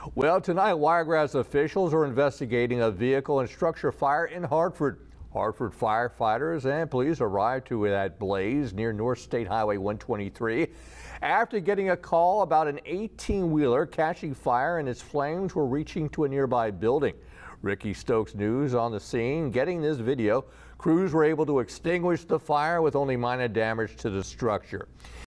Well, tonight, Wiregrass officials are investigating a vehicle and structure fire in Hartford. Hartford firefighters and police arrived to that blaze near North State Highway 123 after getting a call about an 18-wheeler catching fire and its flames were reaching to a nearby building. Ricky Stokes News on the scene getting this video. Crews were able to extinguish the fire with only minor damage to the structure.